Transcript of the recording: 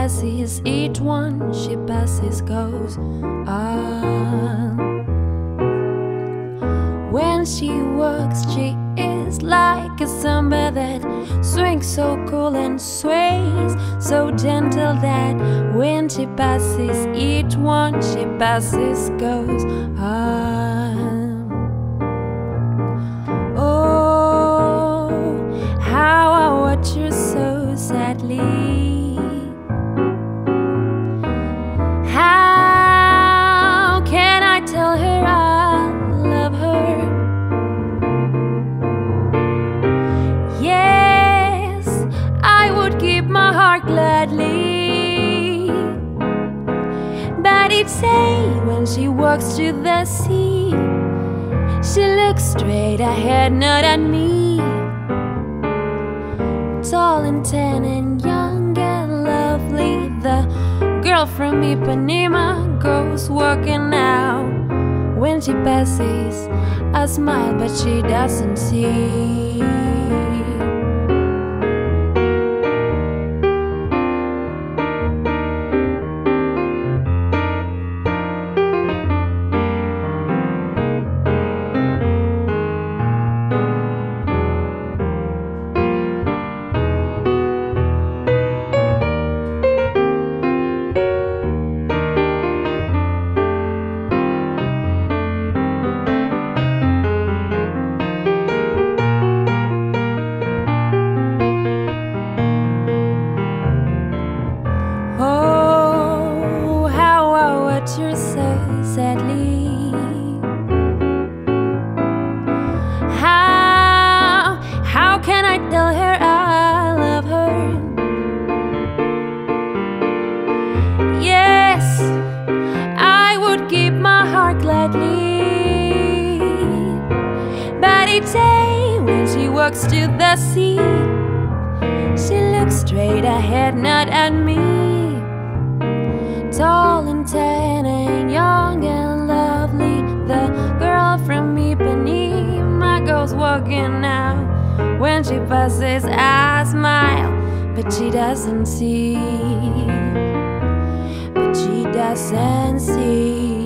passes, each one she passes goes on. When she walks, she is like a samba that swings so cool and sways so gentle that when she passes, each one she passes goes on. Oh, how I watch her so sadly. How can I tell her I love her? Yes, I would give my heart gladly, but each day when she walks to the sea, she looks straight ahead, not at me. Tall and tan and young and lovely, the girl from Ipanema goes walking out. When she passes, I smile, but she doesn't see. Oh, how I watch her so sadly. How can I tell her I love her? Yes, I would give my heart gladly, but each day when she walks to the sea, she looks straight ahead, not at me. Tall and tan and young and lovely, the girl from Ipanema goes walking out. When she passes, I smile, but she doesn't see. But she doesn't see.